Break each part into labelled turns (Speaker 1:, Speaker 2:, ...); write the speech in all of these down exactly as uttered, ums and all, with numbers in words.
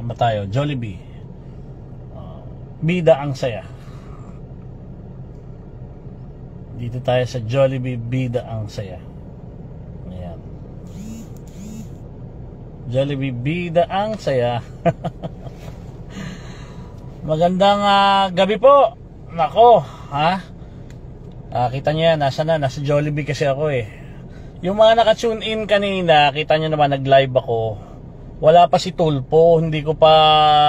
Speaker 1: Saan ba tayo? Jollibee. Uh, bida ang saya. Dito tayo sa Jollibee, bida ang saya. Ayan. Jollibee, bida ang saya. Magandang uh, gabi po. Nako, ha? Uh, kita nyo yan, nasa na, nasa Jollibee kasi ako eh. Yung mga naka-tune in kanina, kita nyo naman nag-live ako. Wala pa si Tulpo, hindi ko pa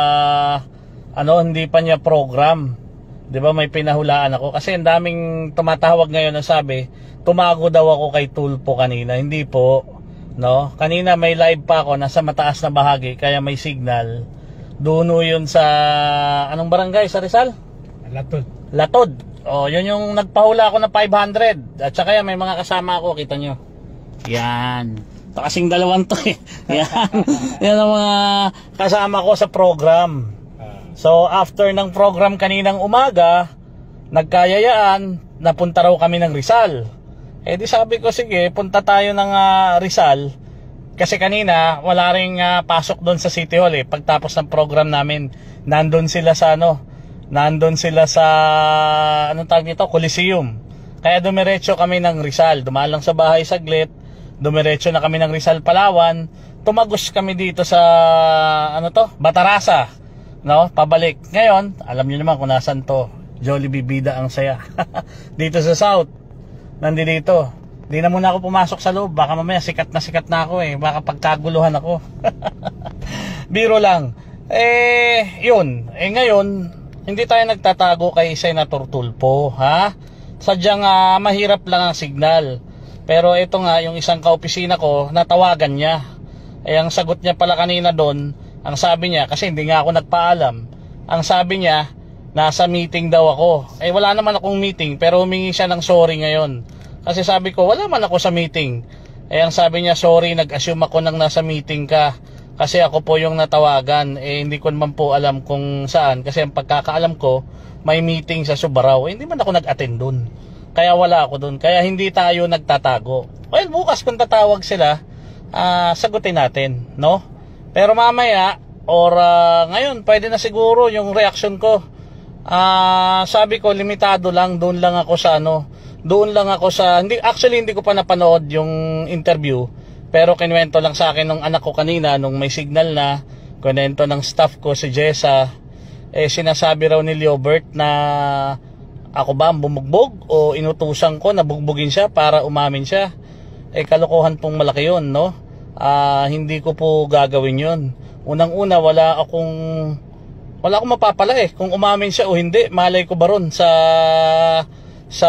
Speaker 1: ano, hindi pa niya program. 'Di ba, may pinahulaan ako kasi ang daming tumatawag ngayon na sabi, tumago daw ako kay Tulpo kanina. Hindi po, no? Kanina may live pa ako nasa mataas na bahagi kaya may signal. Doon 'yun sa anong barangay sa Rizal?
Speaker 2: Latod.
Speaker 1: Latod. Oh, 'yun yung nagpahula ako ng five hundred. At saka yan, may mga kasama ako, kita nyo. Yan. Ito kasing dalawang to eh. Yan. Yan ang mga kasama ko sa program. So after ng program kaninang umaga, nagkayayaan, napunta raw kami ng Rizal. Eh di sabi ko, sige, punta tayo ng uh, Rizal. Kasi kanina wala ring uh, pasok doon sa City Hall eh. Pagtapos ng program namin, nandun sila sa ano, nandun sila sa anong tawag nito, Coliseum. Kaya dumiretso kami ng Rizal. Dumaan lang sa bahay saglit. Dumiretso na kami ng Rizal, Palawan. Tumagos kami dito sa ano to, Batarasa, no? Pabalik. Ngayon, alam niyo naman kung nasaan to. Jollibee, bida ang saya. Dito sa South. Nandito. Di na muna ako pumasok sa loob. Baka mamaya sikat na sikat na ako eh. Baka pagkaguluhan ako. Biro lang. Eh, yun. Eh ngayon, hindi tayo nagtatago kay Senator Tulpo, ha? Sadyang uh, mahirap lang ang signal. Pero ito nga, yung isang kaopisina ko, natawagan niya. Eh, ang sagot niya pala kanina doon, ang sabi niya, kasi hindi nga ako nagpaalam, ang sabi niya, nasa meeting daw ako. Eh, wala naman akong meeting, pero humingi siya ng sorry ngayon. Kasi sabi ko, wala man ako sa meeting. Eh, ang sabi niya, sorry, nag-assume ako nang nasa meeting ka. Kasi ako po yung natawagan. Eh, hindi ko naman po alam kung saan. Kasi ang pagkakaalam ko, may meeting sa Subarao. Eh, hindi man ako nag-attend doon. Kaya wala ako doon. Kaya hindi tayo nagtatago. Well, bukas kung tatawag sila, uh, sagutin natin, no? Pero mamaya, or uh, ngayon, pwede na siguro yung reaction ko. Uh, sabi ko, limitado lang. Doon lang ako sa ano. Doon lang ako sa, hindi, actually hindi ko pa napanood yung interview. Pero kinuwento lang sa akin ng anak ko kanina, nung may signal na, kinuwento ng staff ko, si Jessa, eh sinasabi raw ni Leobert na ako ba ang bumugbog o inutusan ko na bugbugin siya para umamin siya. Eh kalokohan pong malaki yun, no? Uh, hindi ko po gagawin yun. Unang-una, wala akong wala akong mapapala eh kung umamin siya o hindi. Malay ko ba ron sa sa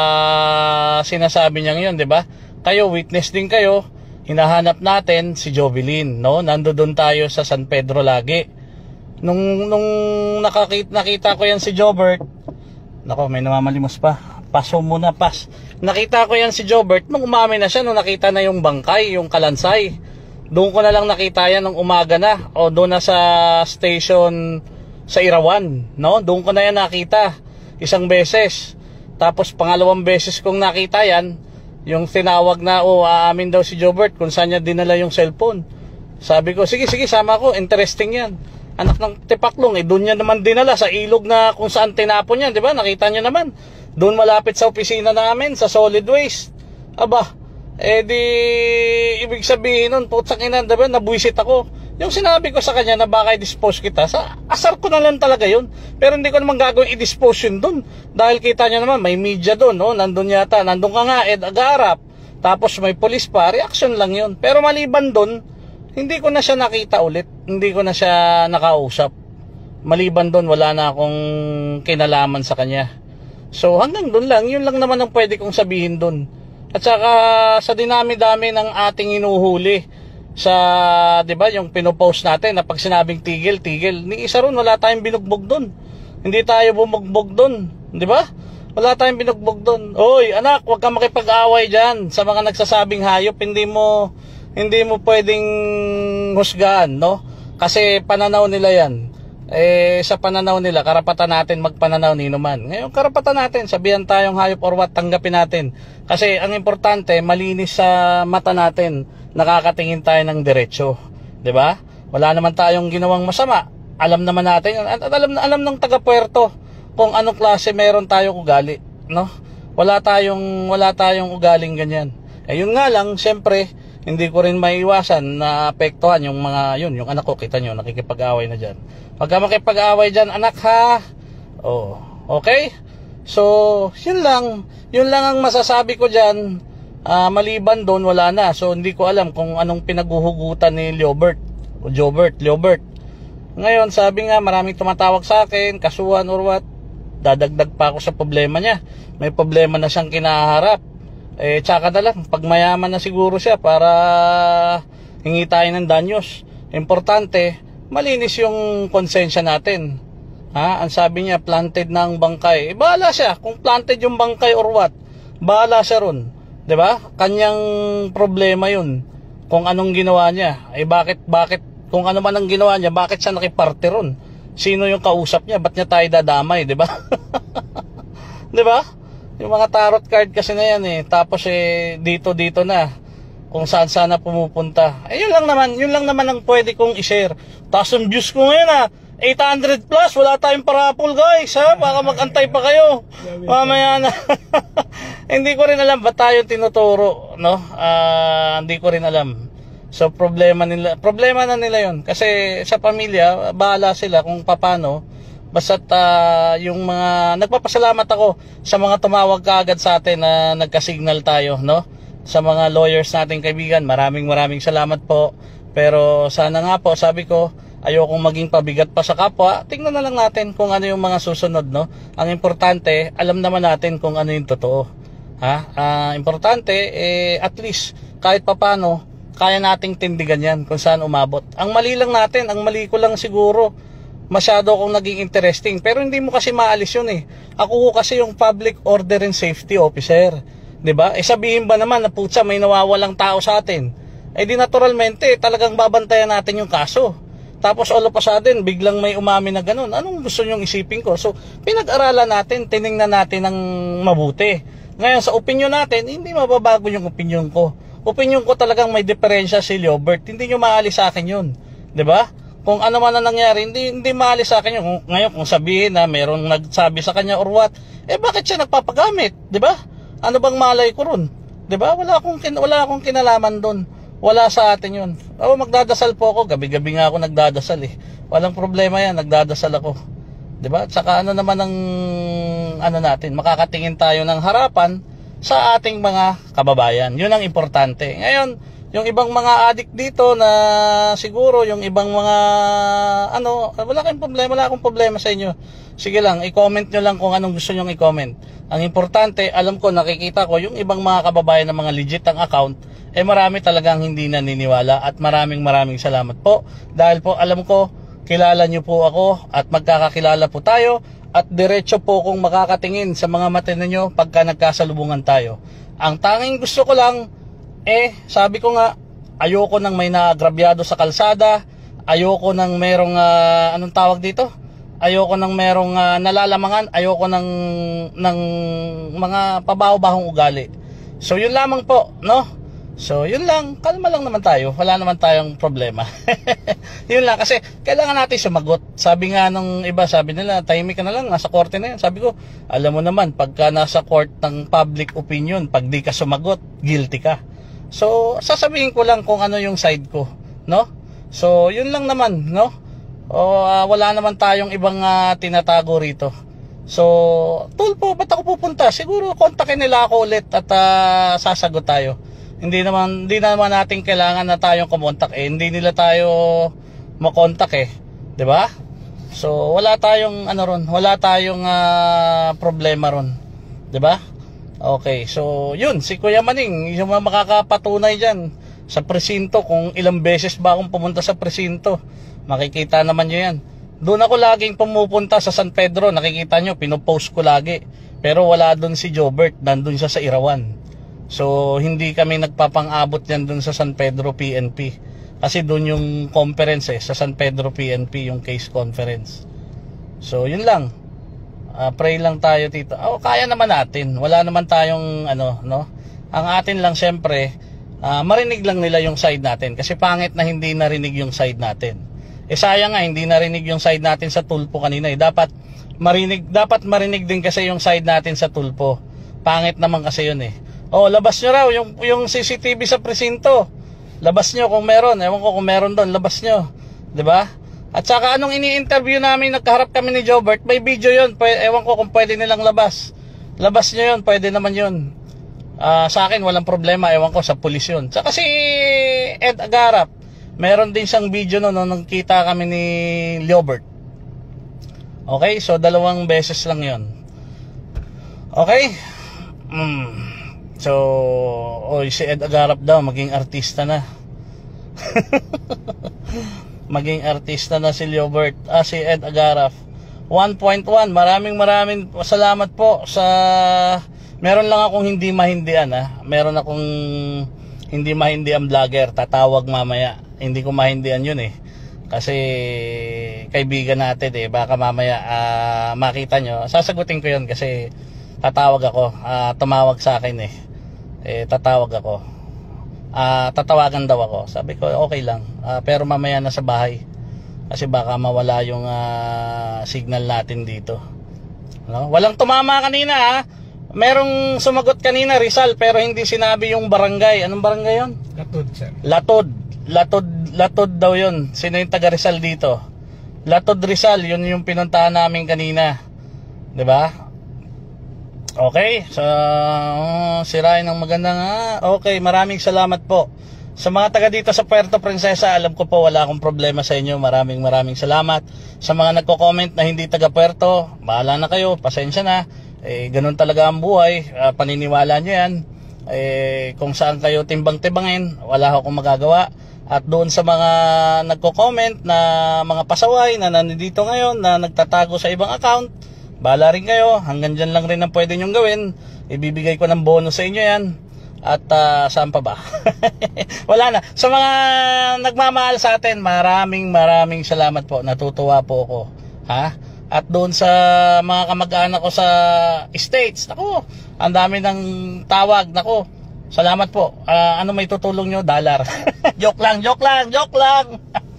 Speaker 1: sinasabi niya yun, di ba? Kayo, witness din kayo. Hinahanap natin si Jovelyn, no? Nandoon tayo sa San Pedro lagi. Nung nung nakakita nakita ko yan si Jobert. Nako, may namamalimos pa. Paso muna, pas. Nakita ko yan si Jobert nung umamin na siya, nung nakita na yung bangkay, yung kalansay. Doon ko na lang nakita yan nung umaga na. O doon na sa station sa Irawan, no? Doon ko na yan nakita. Isang beses. Tapos pangalawang beses kong nakita yan, yung tinawag na, o oh, aamin daw si Jobert kung saan niya dinala yung cellphone. Sabi ko, sige, sige, sama ko. Interesting yan. Anak ng tipaklong, eh, doon niya naman dinala sa ilog na kung saan tinapon niya, di ba? Nakita niyo naman. Doon malapit sa opisina namin, sa solid waste. Aba, eh di, ibig sabihin nun, putsang ina, di ba? Nabuisit ako. Yung sinabi ko sa kanya na baka i-dispose kita, sa asar ko na lang talaga yun. Pero hindi ko naman gagawin i-dispose yun doon. Dahil kita niyo naman, may media doon, no? Nandun yata, nandun ka nga, Ed Agarap. Tapos may police pa, reaction lang yun. Pero maliban doon, hindi ko na siya nakita ulit. Hindi ko na siya nakausap. Maliban doon, wala na akong kinalaman sa kanya. So hanggang doon lang, yun lang naman ang pwede kong sabihin doon. At saka sa dinami-dami ng ating inuhuli sa, di ba, yung pinopost natin na pag sinabing tigil, tigil. Ni isa ron, wala tayong binugbog doon. Hindi tayo bumugbog doon. Di ba? Wala tayong binugbog doon. Oy, anak, huwag kang makipag-away dyan sa mga nagsasabing hayop. Hindi mo... Hindi mo pwedeng husgahan, no? Kasi pananaw nila yan. Eh, sa pananaw nila, karapatan natin magpananaw nino man. Ngayon, karapatan natin, sabihan tayong hayop or what, tanggapin natin. Kasi ang importante, malinis sa mata natin, nakakatingin tayo ng diretsyo. 'Di ba? Wala naman tayong ginawang masama. Alam naman natin, at alam, alam ng taga-Puerto kung anong klase meron tayong ugali, no? Wala tayong, wala tayong ugaling ganyan. Eh yun nga lang, siyempre, hindi ko rin maiwasan na apektuhan yung mga, yun, yung anak ko, kita nyo, nakikipag-away na dyan. Pagka makipag-away dyan, anak ha, oh, okay? So, yun lang, yun lang ang masasabi ko dyan. Uh, maliban doon, wala na. So, hindi ko alam kung anong pinaguhugutan ni Leobert, o Jobert, Leobert. Ngayon, sabi nga, maraming tumatawag sa akin, kasuhan or what, dadagdag pa ako sa problema niya. May problema na siyang kinaharap. Eh, tsaka na lang, pag mayaman na siguro siya para hingi tayo ng danyos. Importante, malinis yung konsensya natin. Ha? Ang sabi niya, planted na ang bangkay. Eh, bahala siya. Kung planted yung bangkay or what, bahala siya ron. Diba? Kanyang problema yun. Kung anong ginawa niya. Eh, bakit, bakit, kung ano man ang ginawa niya, bakit siya nakiparte ron? Sino yung kausap niya? Ba't niya tayo dadamay? Diba? Diba? Yung mga tarot card kasi na yan eh. Tapos eh, dito-dito na. Kung saan-sana pumupunta. Eh, yun lang naman. Yun lang naman ang pwede kong i-share. Tapos ang views ko ngayon ah. eight hundred plus. Wala tayong parapol guys ha. Baka mag-antay pa kayo. Mamaya na. Hindi ko rin alam ba't tayo tinuturo. No? Uh, hindi ko rin alam. So problema nila. Problema na nila yun. Kasi sa pamilya, bahala sila kung paano. Basta't uh, yung mga nagpapasalamat ako sa mga tumawag kaagad sa atin na nagka-signal tayo, no? Sa mga lawyers nating kaibigan, maraming maraming salamat po. Pero sana nga po, sabi ko, ayokong maging pabigat pa sa kapwa. Tingnan na lang natin kung ano yung mga susunod, no? Ang importante, alam naman natin kung ano yung totoo. Ha? Uh, importante, eh, at least kahit papano, kaya nating tindigan yan kung saan umabot. Ang mali lang natin, ang mali ko lang siguro, masyado akong naging interesting. Pero hindi mo kasi maalis yun eh. Ako kasi yung Public Order and Safety Officer. Diba? Eh sabihin ba naman na putsa may nawawalang tao sa atin? Eh di naturalmente talagang babantayan natin yung kaso. Tapos all of a sudden biglang may umami na ganun. Anong gusto nyong isipin ko? So pinag-aralan natin, tiningnan natin ng mabuti. Ngayon sa opinion natin, hindi mababago yung opinion ko. Opinion ko talagang may diferensya si Leobert. Hindi nyo maalis sa akin yun. Diba? Kung ano man ang nangyari, hindi, hindi maalis sa akin yun. Ngayon, kung sabihin na mayroong nagsabi sa kanya or what, eh bakit siya nagpapagamit? Diba? Ano bang malay ko ron? Diba? Wala akong, wala akong kinalaman doon. Wala sa atin yun. O, magdadasal po ako. Gabi-gabi nga ako nagdadasal eh. Walang problema yan, nagdadasal ako. Diba? Tsaka ano naman ang, ano natin, makakatingin tayo ng harapan sa ating mga kababayan. Yun ang importante. Ngayon, yung ibang mga addict dito na siguro yung ibang mga ano, wala kayong problema, wala akong problema sa inyo. Sige lang, i-comment nyo lang kung anong gusto nyo i-comment. Ang importante, alam ko, nakikita ko yung ibang mga kababayan na mga legit ang account, eh marami talagang hindi naniniwala at maraming maraming salamat po. Dahil po alam ko, kilala nyo po ako at magkakakilala po tayo at diretso po kung makakatingin sa mga mata ninyo pagka nagkasalubungan tayo. Ang tanging gusto ko lang, eh, sabi ko nga, ayoko nang may naagrabyado sa kalsada, ayoko nang merong, uh, anong tawag dito? Ayoko nang merong uh, nalalamangan, ayoko nang, ng mga pabaho-bahong ugali. So, yun lamang po, no? So, yun lang, kalma lang naman tayo, wala naman tayong problema. Yun lang, kasi kailangan natin sumagot. Sabi nga nung iba, sabi nila, tahimik ka na lang, nasa korte na yan. Sabi ko, alam mo naman, pagka nasa court ng public opinion, pag di ka sumagot, guilty ka. So, sasabihin ko lang kung ano yung side ko, no? So, yun lang naman, no? O, uh, wala naman tayong ibang uh, tinatago rito. So, tol po, ba't ako pupunta? Siguro, kontakin nila ako ulit at uh, sasagot tayo. Hindi naman, hindi naman natin kailangan na tayong kumontak eh. Hindi nila tayo makontak eh. Diba? So, wala tayong, ano ron, wala tayong uh, problema ron. Diba? Okay, so yun, si Kuya Maning, yung mga makakapatunay dyan sa presinto, kung ilang beses ba akong pumunta sa presinto, makikita naman nyo yan. Doon ako laging pumupunta sa San Pedro, nakikita nyo, pinopost ko lagi. Pero wala doon si Jobert, nandun siya sa Irawan. So, hindi kami nagpapang-abot yan doon sa San Pedro P N P. Kasi doon yung conference eh, sa San Pedro P N P, yung case conference. So, yun lang. Uh, pray lang tayo dito. Oh, kaya naman natin. Wala naman tayong ano, no? Ang atin lang syempre, uh, marinig lang nila yung side natin. Kasi pangit na hindi narinig yung side natin. Eh sayang nga, hindi narinig yung side natin sa tulpo kanina eh. Dapat marinig, dapat marinig din kasi yung side natin sa tulpo. Pangit naman kasi yun eh. Oh, labas nyo raw yung, yung C C T V sa presinto. Labas nyo kung meron. Ewan ko kung meron doon, labas nyo. Diba? At saka anong ini-interview namin, nagkaharap kami ni Jobert, may video yun. Pwede, ewan ko kung pwede nilang labas. Labas nyo yun, pwede naman yun. Uh, sa akin, walang problema. Ewan ko, sa pulis yun. Saka si Ed Agarap, meron din siyang video no, nung nagkita kami ni Jobert. Okay, so dalawang beses lang yun. Okay? Hmm. So, oy, si Ed Agarap daw, maging artista na. Maging artista na si Jobert. Ah, si Ed Agarap. one point one, maraming maraming salamat po sa... Meron lang akong hindi mahindian, ha. Meron akong hindi mahindian vlogger, tatawag mamaya. Hindi ko mahindian yun, eh. Kasi kaibigan natin, eh. Baka mamaya uh, makita nyo. Sasagutin ko yun kasi tatawag ako. Uh, tumawag sa akin, eh. Eh, tatawag ako. Uh, tatawagan daw ako. Sabi ko, okay lang. Uh, pero mamaya na sa bahay. Kasi baka mawala yung uh, signal natin dito. No? Walang tumama kanina, ha? Merong sumagot kanina, Rizal, pero hindi sinabi yung barangay. Anong barangay yun?
Speaker 2: Latod, sir.
Speaker 1: Latod. Latod, Latod daw yun. Sino yung taga Rizal dito? Latod Rizal, yun yung pinuntahan namin kanina. Diba? Okay, so sirain ng magandang ha. Okay, maraming salamat po. Sa mga taga dito sa Puerto Princesa, alam ko po wala akong problema sa inyo. Maraming maraming salamat. Sa mga nagko-comment na hindi taga Puerto, bahala na kayo, pasensya na. Eh, ganun talaga ang buhay. Uh, paniniwala nyo yan. Eh, kung saan kayo timbang-tibangin, wala akong magagawa. At doon sa mga nagko-comment na mga pasaway na nandito ngayon, na nagtatago sa ibang account, bahala rin kayo, hanggang dyan lang rin ang pwede nyong gawin. Ibibigay ko ng bonus sa inyo yan. At uh, saan pa ba? Wala na. Sa mga nagmamahal sa atin, maraming maraming salamat po. Natutuwa po ako. Ha? At doon sa mga kamag-anak ko sa States, naku, ang dami ng tawag. Naku, salamat po. Uh, ano may tutulong nyo? Dollar. Joke lang, joke lang, joke lang.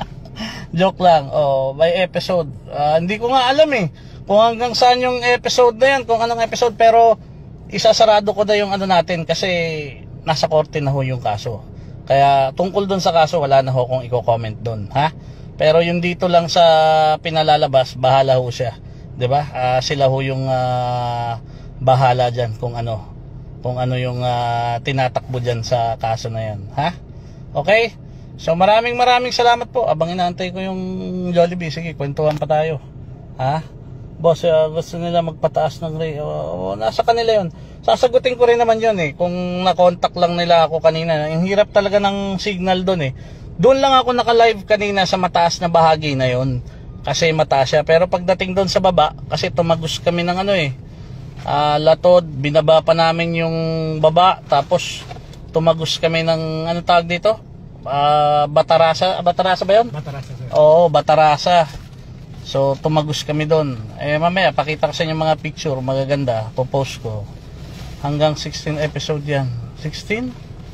Speaker 1: Joke lang. Oh, by episode. Uh, hindi ko nga alam eh. Kung hanggang saan yung episode na yan, kung anong episode, pero isasarado ko na yung ano natin kasi nasa korte na ho yung kaso. Kaya tungkol dun sa kaso, wala na ho kung i-comment dun, ha? Pero yung dito lang sa pinalalabas, bahala ho siya. 'Di ba? Uh, sila ho yung uh, bahala dyan kung ano, kung ano yung uh, tinatakbo dyan sa kaso na yan, ha? Okay? So maraming maraming salamat po. Abang inaantay ko yung Jollibee. Sige, kwentuhan pa tayo, ha? Boss, uh, gusto nila magpataas ng rate. Uh, nasa kanila yun. Sasagutin ko rin naman yun eh. Kung na-contact lang nila ako kanina. Yung hirap talaga ng signal doon eh. Doon lang ako naka-live kanina sa mataas na bahagi na yun. Kasi mataas siya. Pero pagdating doon sa baba, kasi tumagos kami ng ano eh. Uh, Latod, binaba pa namin yung baba. Tapos tumagos kami ng, ano tawag dito? Uh, Batarasa. Batarasa ba yun?
Speaker 2: Batarasa, sir.
Speaker 1: Oo, Batarasa. So, tumagos kami doon. Eh, mamaya, pakita ko sa inyo mga picture, magaganda, popost ko. Hanggang sixteen episode yan. sixteen?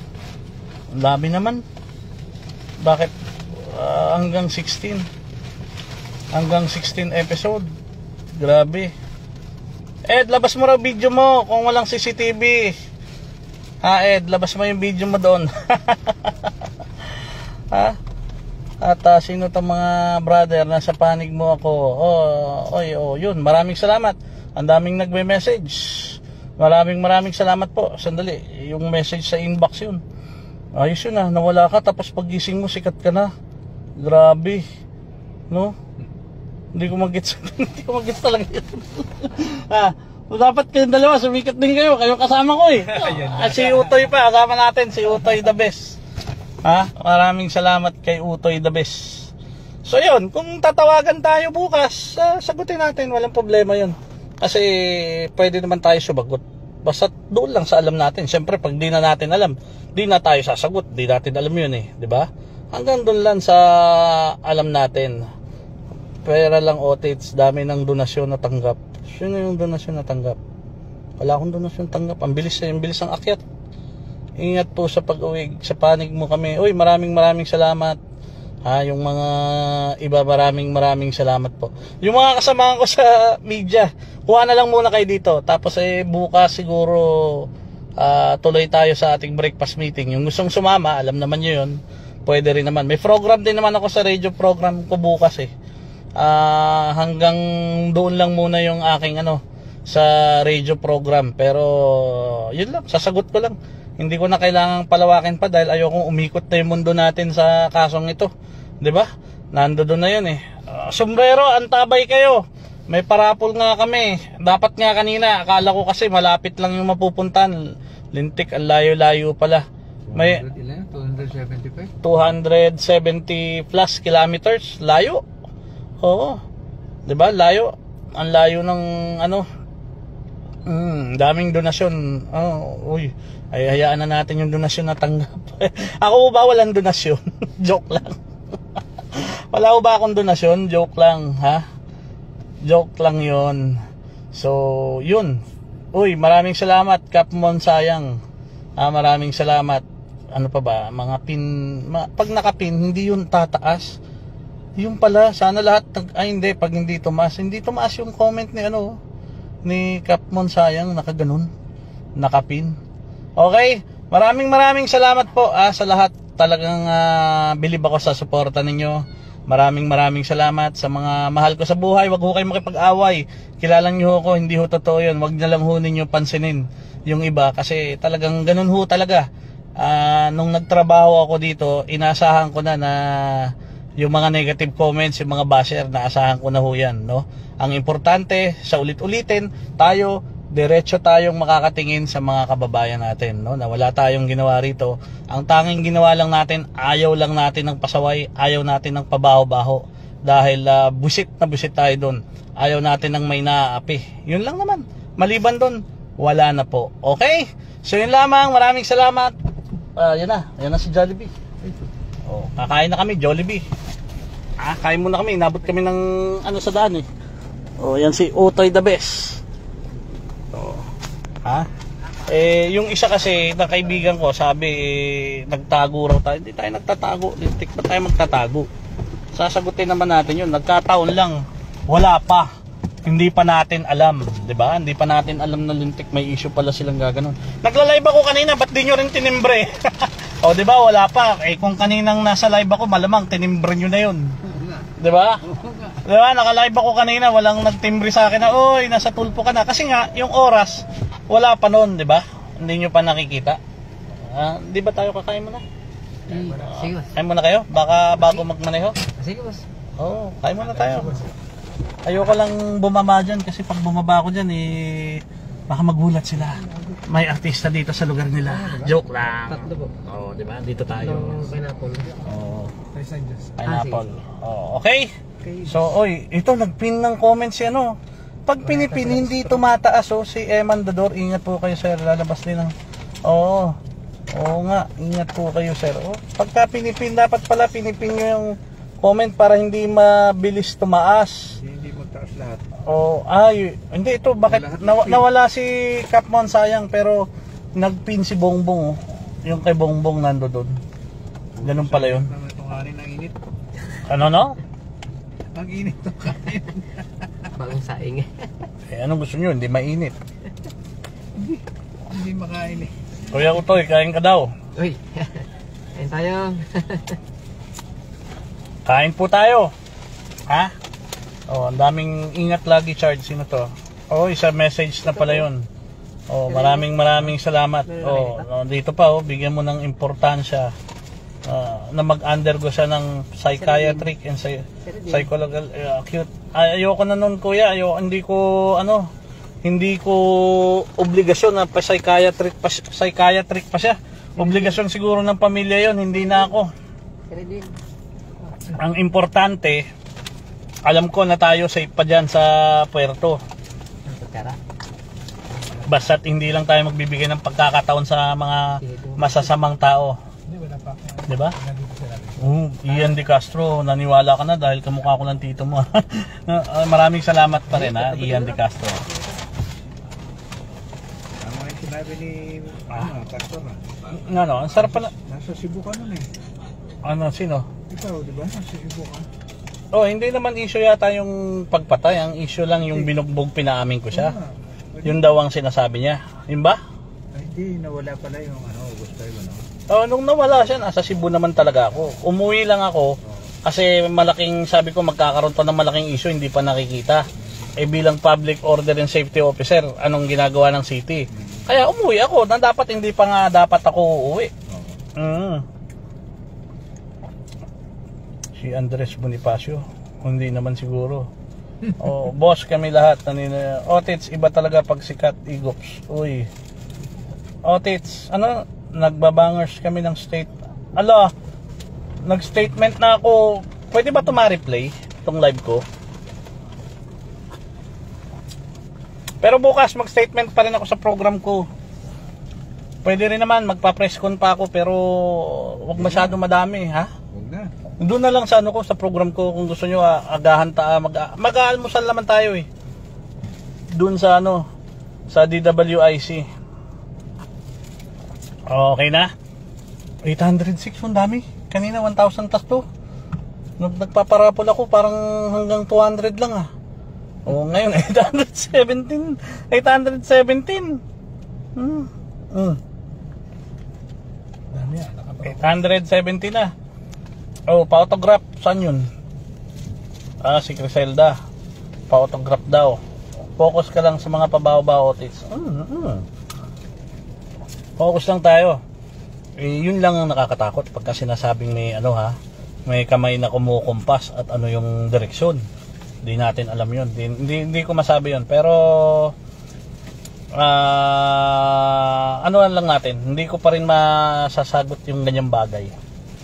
Speaker 1: Ang dami naman. Bakit? Uh, hanggang sixteen. Hanggang sixteen episode. Grabe. Ed, labas mo raw video mo kung walang C C T V. Ha, Ed, labas mo yung video mo doon. Ha? At uh, sino tong mga brother na sa panig mo ako? Oh, oy, oh, yun. Maraming salamat. Ang daming nagme-message. Maraming maraming salamat po. Sandali, yung message sa inbox yun. Ayos yun ah, nawala ka tapos pagising mo sikat ka na. Grabe. No? Hindi ko mag-gets. Hindi ko mag-gets talaga yun. Ah, dapat kayong dalawa, sumikat din kayo. Kayo kasama ko eh. At si Utoy pa, kasama natin. Si Utoy the best. Ha? Maraming salamat kay Utoy the best. So yun, kung tatawagan tayo bukas, uh, sagutin natin, walang problema yun. Kasi pwede naman tayo sumagot. Basta doon lang sa alam natin. Siyempre pag di na natin alam, di na tayo sasagot. Di natin alam yun eh, di ba? Hanggang doon lang sa alam natin. Pera lang otits, dami ng donasyon na tanggap. Sino yung donasyon na tanggap? Wala akong donasyon tanggap. Ang bilis, ang bilis ang akyat. Ingat po sa pag-uwi. Sa panig mo kami. Uy, maraming maraming salamat. Ha, yung mga iba, maraming maraming salamat po. Yung mga kasamahan ko sa media, kuha na lang muna kayo dito. Tapos eh, bukas siguro uh, tuloy tayo sa ating breakfast meeting. Yung gustong sumama, alam naman nyo yun. Pwede rin naman. May program din naman ako sa radio program ko bukas eh. Uh, hanggang doon lang muna yung aking ano sa radio program. Pero yun lang, sasagot ko lang. Hindi ko na kailangang palawakin pa dahil ayokong umikot na yung mundo natin sa kasong ito. 'Di ba? Nando doon na yun eh. Uh, sombrero, antabay kayo. May parapol nga kami. Dapat nga kanina, akala ko kasi malapit lang yung mapupuntan. Lintik, ang layo-layo pala. May two hundred seventy plus kilometers. Layo. Oo. 'Di ba? Layo. Ang layo ng ano. Mm, daming donasyon. Oh, uy. Ay hayaan na natin yung donasyon na tanggap. Ako ba walang donasyon? Joke lang. Wala ba akong donasyon? Joke lang, ha? Joke lang 'yon. So, 'yun. Uy, maraming salamat Capmon Sayang. Ah, maraming salamat. Ano pa ba? Mga pin, ma, pag nakapin, hindi 'yun tataas. Yung pala, sana lahat nag, ay hindi, pag hindi tumaas, hindi tumaas yung comment ni ano, ni Capmon Sayang, nakaganon, nakapin. Okay, maraming maraming salamat po ah, sa lahat. Talagang uh, bilib ako sa suporta ninyo. Maraming maraming salamat sa mga mahal ko sa buhay. Wag ho kayong makipag-away. Kilalang nyo ako, hindi ho totoo yun. Wag na lang ho ninyo pansinin yung iba. Kasi talagang ganun ho talaga. uh, Nung nagtrabaho ako dito, inasahan ko na na yung mga negative comments, yung mga basher, naasahan ko na ho yan, no? Ang importante, sa ulit-ulitin, tayo, diretso tayong makakatingin sa mga kababayan natin, no? Na wala tayong ginawa rito. Ang tanging ginawa lang natin, ayaw lang natin ng pasaway, ayaw natin ng pabaho-baho. Dahil uh, busit na busit tayo doon. Ayaw natin ng may naaapi. Yun lang naman. Maliban doon, wala na po. Okay? So yun lamang, maraming salamat. Uh, yan na, yan na si Jollibee. Oh, kakain na kami, Jollibee. Ah, kain muna kami, inabot kami ng ano sa daan eh. Oh, yan si Utoy the Best. Oh. Ha? Eh, yung isa kasi na kaibigan ko, sabi eh, nagtago raw tayo. Hindi tayo nagtatago. Lintik pa tayo magtatago. Sasagutin naman natin yun. Nagkataon lang. Wala pa. Hindi pa natin alam. 'Di ba? Hindi pa natin alam na lintik may issue pala silang gaganon. Nagla-live ako kanina, ba't di nyo rin tinimbre? O, 'di ba? Wala pa. Eh, kung kaninang nasa live ako, malamang tinimbre nyo na yun. 'Di ba? Diba, naka-live ako kanina, walang nagtimbre sa akin na, oy, nasa tulpo ka na. Kasi nga, yung oras, wala pa noon, di ba? Hindi nyo pa nakikita. Uh, di ba tayo kakain muna?
Speaker 2: Uh, Sige, boss.
Speaker 1: Kain muna kayo? Baka bago magmaneho?
Speaker 2: Sige, boss.
Speaker 1: Oo, oh, kain muna tayo. Ayoko lang bumaba dyan kasi pag bumaba ako dyan, eh, baka magulat sila. May artista dito sa lugar nila. Joke lang.
Speaker 2: Tatlo po.
Speaker 1: Oo, oh, di ba? Dito tayo.
Speaker 2: Pineapple.
Speaker 1: Oo.
Speaker 2: Ah,
Speaker 1: Pineapple. Oh, okay? So, oy, ito nagpin ng comments si ano. Pag pinipin, hindi tumataas oh. Si Eman Dador, ingat po kayo sir. Lalabas din ng... Oo. Oo nga, ingat po kayo sir. Oh, pagka pinipin, dapat pala pinipin nyo yung comment para hindi mabilis tumaas.
Speaker 3: Hindi mo taas lahat.
Speaker 1: Oh, ay, hindi ito. Bakit naw nawala si Capmon Sayang pero nagpin si Bongbong oh. Yung kay Bongbong nando doon. Ganun pala yun.
Speaker 3: Itong kanin ang init.
Speaker 1: Ano no?
Speaker 3: Ang init ng kanin.
Speaker 2: Bagong saing eh.
Speaker 1: Eh, ano gusto nyo? Hindi mainit.
Speaker 3: Hindi, hindi makain eh.
Speaker 1: Kuya Utoy, kain ka daw.
Speaker 2: Uy, ayun tayo.
Speaker 1: Kain po tayo. Ha? Oh, ang daming ingat lagi charge. Sino to? Oh, isa message na pala yun. Oh, maraming maraming salamat. Oh, oh dito pa oh, bigyan mo ng importansya. Uh, na mag-undergo siya ng psychiatric and psy psychological uh, acute. Ay, ayoko na nun kuya, ayoko, hindi ko ano, hindi ko obligasyon na pa psychiatric pa, psychiatric pa siya. Obligasyon siguro ng pamilya yon, hindi na ako. Ang importante, alam ko na tayo safe pa dyan sa puerto. Basta't hindi lang tayo magbibigay ng pagkakataon sa mga masasamang tao. Diba? Uh, Ian De Castro, naniwala ka na dahil kamukha ko ng tito mo. Maraming salamat pa rin ha, Ian De Castro.
Speaker 3: Sabi ni
Speaker 1: Ah.
Speaker 3: ano, Pastor ah.
Speaker 1: Ano, ang sarap pala.
Speaker 3: Nasa Cebu ka nun eh.
Speaker 1: Ano, sino?
Speaker 3: Ikaw, di ba? Nasa Cebu ka.
Speaker 1: Oh, hindi naman issue yata yung pagpatay. Ang issue lang yung binugbog, pinaamin ko siya.
Speaker 3: Ah,
Speaker 1: Yun daw ang sinasabi niya. Yun ba?
Speaker 3: Ay, hindi, nawala pala yung ano, gusto yun, ano.
Speaker 1: Oh, nung nawala siya, nasa Cebu naman talaga ako. Umuwi lang ako kasi malaking, sabi ko magkakaroon pa ng malaking issue, hindi pa nakikita. Eh bilang public order and safety officer, anong ginagawa ng city? Kaya umuwi ako, na dapat hindi pa nga dapat ako uuwi. Mm. Si Andres Bonifacio, hindi naman siguro. Oh, boss kami lahat. Nanina. Otits, iba talaga pag sikat, Igops. Uy. Otits, ano, nagbabangers kami ng state. Ala, nag-statement na ako. Pwede ba ito ma-replay? Itong live ko? Pero bukas mag-statement pa rin ako sa program ko. Pwede rin naman, magpa-press con pa ako, pero wag masyado madami, ha?
Speaker 3: Huwag na.
Speaker 1: Doon na lang sa ano ko, sa program ko, kung gusto nyo, ah, agahan ta, mag, mag-aalmusal naman tayo eh. Doon sa ano, sa D W I C. Okay na? eight oh six, ang dami. Kanina one thousand plus to. Nag nagpaparapol ako, parang hanggang two hundred lang ah. O ngayon, eight seventeen. eight seventeen. Hmm. Hmm.
Speaker 3: Dami ah,
Speaker 1: eight seventeen na. Oh, pa-autograph. Saan yun? Ah, si Criselda. Pa-autograph daw. Focus ka lang sa mga pabaw-baw, Otis. Mm, mm. Focus lang tayo. Eh, yun lang ang nakakatakot pagka sinasabing may ano ha, may kamay na kumukumpas at ano yung direksyon. Hindi natin alam yun. Hindi, hindi, hindi ko masabi yun. Pero uh, ano lang natin, hindi ko pa rin masasagot yung ganyang bagay.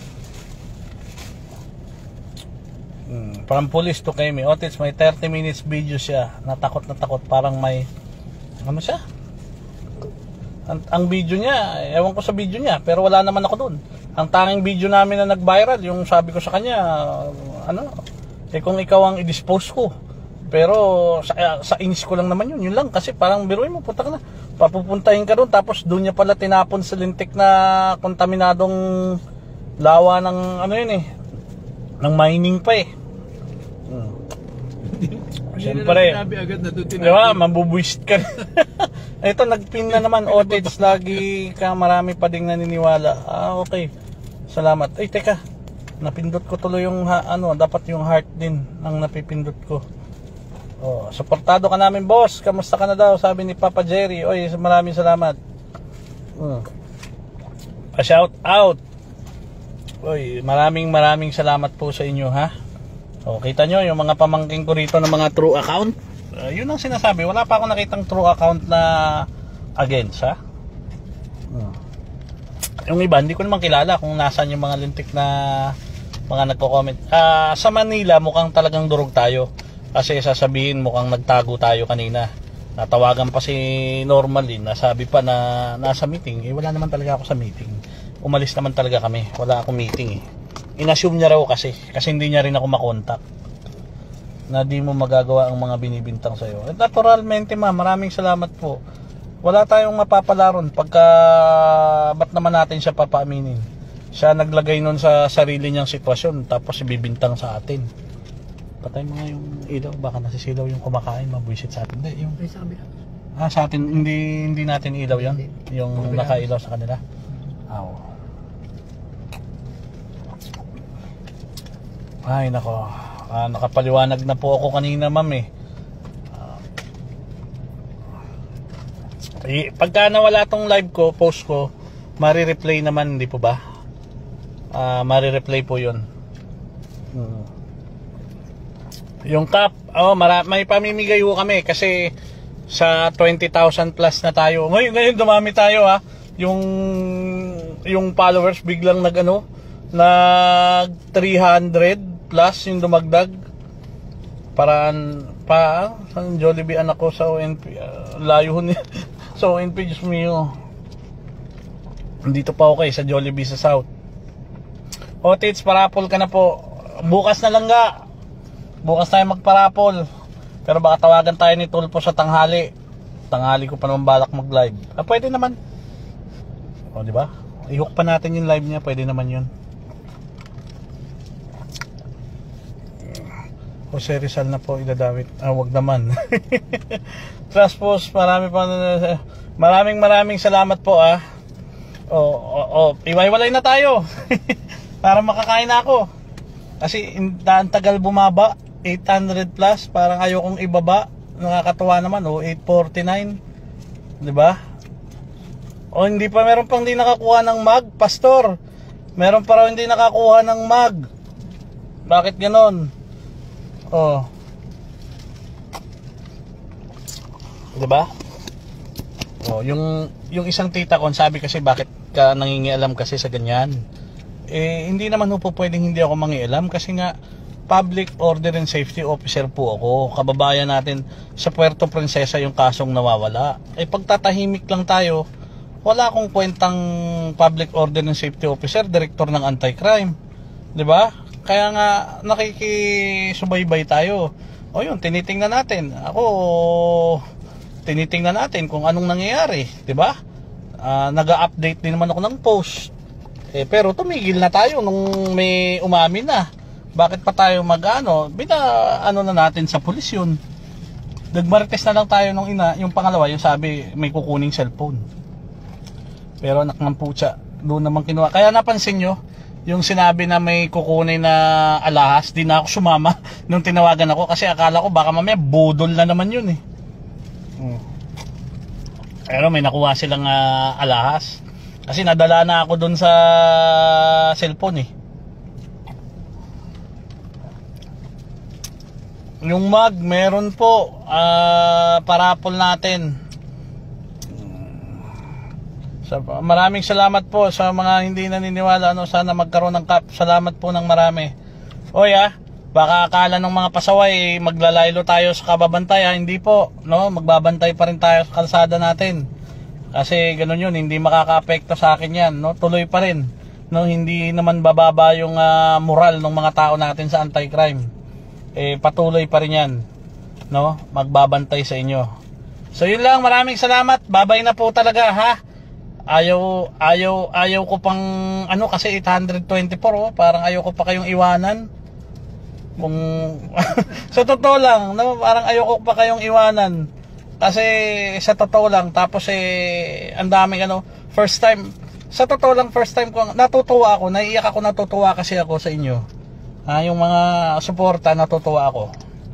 Speaker 1: Hmm, from police to Kemi. Otis, may thirty minutes video siya. Natakot na takot. Parang may ano siya? Ang, ang video niya, ewan ko sa video niya, pero wala naman ako doon. Ang tanging video namin na nag-viral, yung sabi ko sa kanya, ano, eh kung ikaw ang i-dispose ko. Pero sa, sa inis ko lang naman yun, yun lang. Kasi parang biruin mo, punta ka na. Papupuntahin ka doon, tapos doon niya pala tinapon sa lintik na kontaminadong lawa ng ano yun eh, ng mining pa eh. Hmm. Siyempre,
Speaker 3: agad na doon
Speaker 1: di ba, mabubuist ka. Ito, nagpin na naman, Otits, lagi ka marami pa ding naniniwala. Ah, okay. Salamat. Ay, teka, napindot ko tuloy yung, ha, ano, dapat yung heart din ang napipindot ko. Oh, suportado ka namin, boss. Kamusta ka na daw? Sabi ni Papa Jerry. Oy, maraming salamat. Hmm. Pa-shout out. Oy, maraming maraming salamat po sa inyo, ha. So, kita nyo yung mga pamangking ko rito ng mga true account. Uh, yun ang sinasabi. Wala pa ako nakitang true account na against, ha. Hmm. Yung iba, hindi ko naman kilala kung nasaan yung mga lintik na mga nagko-comment. Uh, sa Manila, mukhang talagang durog tayo. Kasi sasabihin mukhang nagtago tayo kanina. Natawagan pa si Normalin. Nasabi pa na nasa meeting. Eh, wala naman talaga ako sa meeting. Umalis naman talaga kami. Wala akong meeting eh. Inassume niya raw kasi. Kasi hindi niya rin ako makontak. Na di mo magagawa ang mga binibintang sa'yo. Eh, naturalmente ma, maraming salamat po. Wala tayong mapapalaron. Pagka, ba't naman natin siya papaaminin? Siya naglagay nun sa sarili niyang sitwasyon. Tapos ibibintang sa atin. Patay mo nga yung ilaw. Baka nasisilaw yung kumakain. Mabuisit sa atin. Hindi, yung...
Speaker 2: Ay, sa kabila.
Speaker 1: Ah, sa atin. Hindi, hindi natin ilaw yan. Yung nakailaw sa kanila. Aw. Ay, nako. Ah, nakapaliwanag na po ako kanina, ma'am eh. Ah, eh, pagka nawala tong live ko, post ko, mari-replay naman, hindi po ba? Ah, mari-replay po 'yon. Hmm. Yung cup, oh, mara may pamimigay ho kami kasi sa twenty thousand plus na tayo. Ngayon, ngayon dumami tayo ha. Yung yung followers biglang nag-ano, nag three hundred plus yung dumagdag. Paraan pa sa Jollibee anak ko sa O N P, uh, layo niya. Sa O N P, Diyos mio. Dito pa okay sa Jollibee sa South. Otits, parapol ka na po. Bukas na lang nga. Bukas tayo magparapol. Pero baka tawagan tayo ni Tulpo sa tanghali. Tanghali ko pa naman balak mag-live. Ah, pwede naman. O, di ba? I-hook pa natin yung live niya, pwede naman yun. Jose Rizal na po idadawit. Ah, wag naman. Trust post, marami pa. Maraming maraming salamat po ah. O, o, o iwaiwalay na tayo. Para makakain na ako. Kasi ang tagal bumaba, eight hundred plus, parang ayokong ibaba. Nakakatuwa naman, oh, eight forty-nine. 'Di ba? O hindi pa, meron pang hindi nakakuha ng mag, pastor. Meron pa raw hindi nakakuha ng mag. Bakit ganon? Oh. 'Di ba? Oh, yung yung isang tita ko, sabi kasi bakit ka nangingialam kasi sa ganyan? Eh hindi naman po pwedeng hindi ako mangialam kasi nga Public Order and Safety Officer po ako. Kababayan natin sa Puerto Princesa yung kasong nawawala. Eh pagtatahimik lang tayo, wala akong kwentang Public Order and Safety Officer, Director ng Anti-Crime. 'Di ba? Kaya nga nakikisubaybay tayo. O yun, tinitingnan natin. Ako, tinitingnan natin kung anong nangyayari, 'di ba? Uh, Nag-update din naman ako ng post. Eh, pero tumigil na tayo nung may umamin na. Bakit pa tayo mag-ano? Bina ano na natin sa pulis yun. Nagmarites na lang tayo nung ina. Yung pangalawa, yung sabi may kukuning cellphone. Pero anak ng putya, doon naman kinuha. Kaya napansin nyo, yung sinabi na may kukunin na alahas, di na ako sumama nung tinawagan ako. Kasi akala ko baka mamaya budol na naman yun eh. Hmm. Pero may nakuha silang uh, alahas. Kasi nadala na ako doon sa cellphone eh. Yung mag, meron po. Uh, parapol natin. So, maraming salamat po sa mga hindi naniniwala. Ano, sana magkaroon ng cup. Salamat po ng marami. Oy ah, baka akala ng mga pasaway maglalaylo tayo sa kababantay ah. Hindi po, no? Magbabantay pa rin tayo sa kalsada natin. Kasi ganun yun, hindi makaka-apekto sa akin yan, no? Tuloy pa rin, no? Hindi naman bababa yung uh, moral ng mga tao natin sa anti-crime. Eh, patuloy pa rin yan, no? Magbabantay sa inyo. So yun lang, maraming salamat. Babay na po talaga, ha? Ayaw, ayaw, ayaw ko pang, ano, kasi eight twenty-four, oh, parang ayaw ko pa kayong iwanan. Kung, sa totoo lang, no? Parang ayaw ko pa kayong iwanan. Kasi sa totoo lang, tapos eh ang daming ano, first time, sa totoo lang first time ko natutuwa ako, naiiyak ako, natutuwa kasi ako sa inyo. Ah, yung mga suporta, natutuwa ako.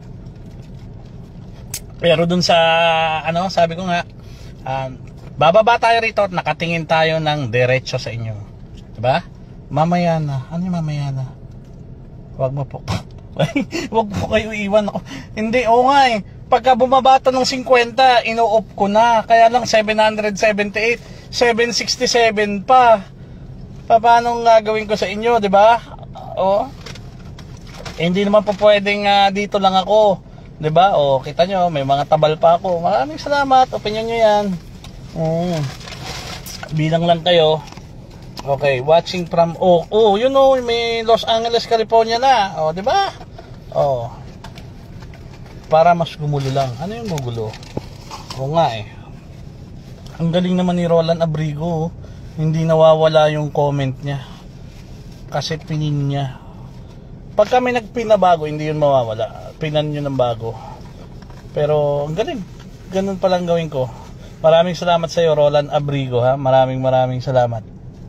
Speaker 1: Pero dun sa ano, sabi ko nga, um, bababa tayo rito at nakatingin tayo ng diretso sa inyo. 'Di ba? Mamaya na. Ano yung mamaya na? Wag mo po. Wag po kayo iwan ako. Hindi, oo nga eh. Pagka bumabata ng fifty, ino-off ko na. Kaya lang seven seventy-eight, seven sixty-seven pa. Paano nga gawin ko sa inyo, 'di ba? Oh. Eh, hindi naman po pwedeng uh, dito lang ako, 'di ba? Oh, kita nyo, may mga tabal pa ako. Maraming salamat, opinion nyo 'yan. Mm. Bilang lang kayo. Okay, watching from oh, oh, you know, may Los Angeles, California na. Oh, 'di ba? Oh. Para mas gumulo lang. Ano yung gugulo? Oo nga eh. Ang galing naman ni Roland Abrigo. Hindi nawawala yung comment niya. Kasi pinin niya. Pag kami nagpinabago, hindi yun mawawala. Pinan nyo ng bago. Pero ang galing. Ganun palang gawin ko. Maraming salamat sa iyo, Roland Abrigo, ha. Maraming maraming salamat.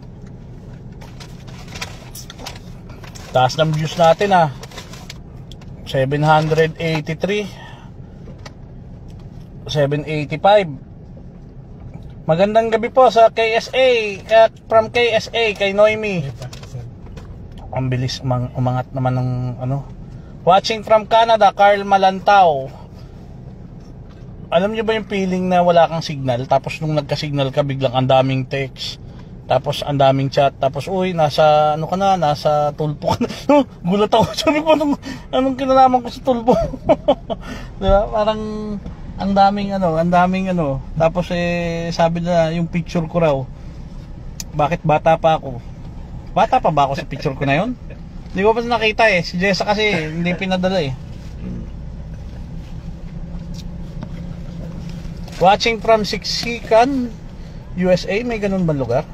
Speaker 1: Taas ng views natin, ha. seven eighty-three, seven eighty-five. Magandang gabi po sa K S A, at from K S A kay Noemi. Ang bilis umang, umangat naman ng ano. Watching from Canada, Carl Malantao. Alam niyo ba yung feeling na wala kang signal, tapos nung nagka-signal ka biglang ang daming text, tapos ang daming chat, tapos uy, nasa ano ka na, nasa tulpo ka na. Gulat ako, sabi ko, anong, anong kinalaman ko sa tulpo? Diba? Parang ang daming ano, ang daming ano. Tapos eh, sabi na yung picture ko raw, bakit bata pa ako? Bata pa ba ako sa picture ko na yun? Hindi ko pa nakita eh. Si Jessa kasi hindi pinadala eh. Watching from Siksikan, U S A. May ganun ba lugar?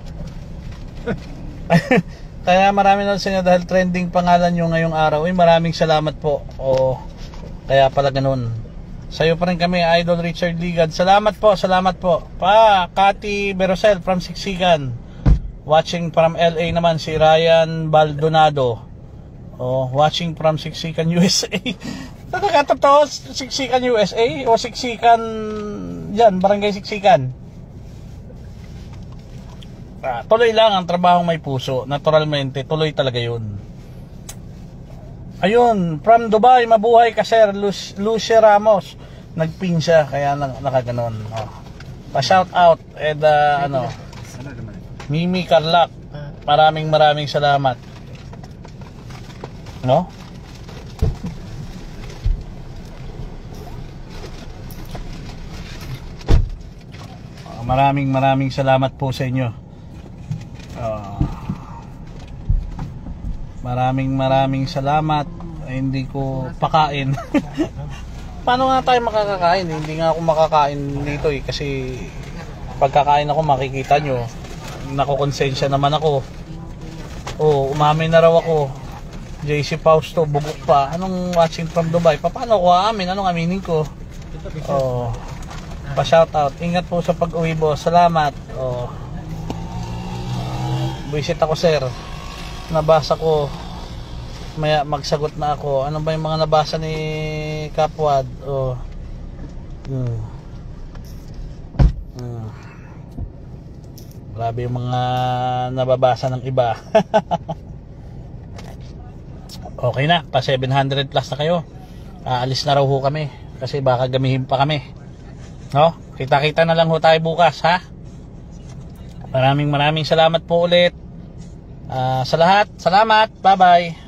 Speaker 1: Kaya marami na sa inyo dahil trending pangalan nyo ngayong araw. Eh, maraming salamat po. O, kaya pala ganun. Sa'yo pa rin kami, Idol Richard Ligad. Salamat po, salamat po. Pa, Cathy Berosel from Siksikan. Watching from L A naman si Ryan Baldonado. O, watching from Siksikan, U S A. Talaga totoo, Siksikan, U S A? O Siksikan, dyan, Barangay Siksikan? Ah, tuloy lang ang trabahong may puso. Naturalmente, tuloy talaga yun. Ayun, from Dubai, mabuhay ka sir, Lucy, Lucy Ramos. Nagpin siya, kaya nakaganon. Oh. Pa-shout out, and uh, ano,
Speaker 3: Ano naman?
Speaker 1: Mimi Carlac. Maraming maraming salamat. No? Oh, maraming maraming salamat po sa inyo. Oh. Maraming maraming salamat. Ay, hindi ko pakain. Paano nga tayo makakakain? Hindi nga ako makakain dito eh. Kasi pagkakain ako makikita nyo, nakukonsensya naman ako. Oh, umamin na raw ako. J C Fausto, bugok pa. Anong watching from Dubai? Pa, paano ko aamin? Anong aminin ko? Oh, pa shout out. Ingat po sa pag-uwi boss. Salamat. Oh. Visit ako sir. Nabasa ko. Maya magsagot na ako. Ano ba yung mga nabasa ni Kapwad? Oh. Hmm. Hmm. Grabe yung mga nababasa ng iba. Okay na, pa seven hundred plus na kayo. Aalis na raw ho kami kasi baka gamihin pa kami. No? Kita-kita na lang ho tayo bukas, ha? Maraming maraming salamat po ulit. Uh, sa lahat, salamat. Bye-bye.